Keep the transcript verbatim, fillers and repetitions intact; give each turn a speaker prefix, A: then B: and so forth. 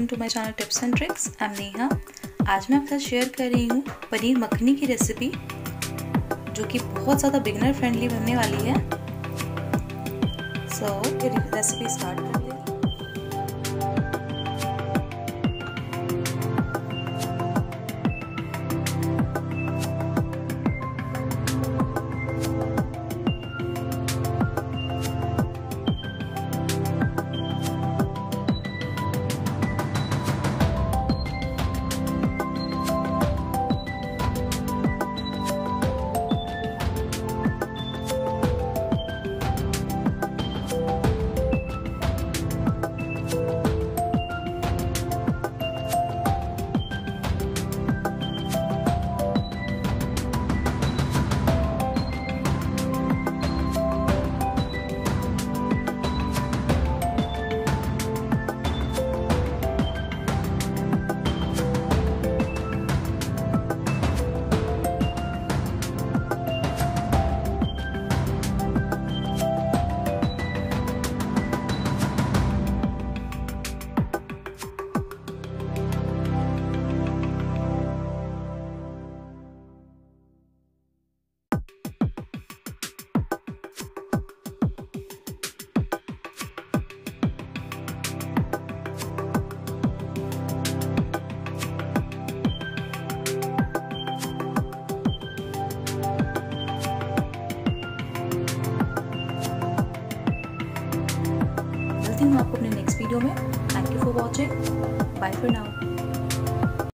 A: To my channel tips and tricks. I am Neha. आज मैं आपके साथ शेयर कर रही हूँ पनीर मखनी की रेसिपी, जो कि बहुत ज़्यादा बिगनर फ्रेंडली बनने वाली है। सो रेसिपी स्टार्ट करते हैं। मिलती हूँ आपको अपने नेक्स्ट वीडियो में। Thank you for watching. Bye for now.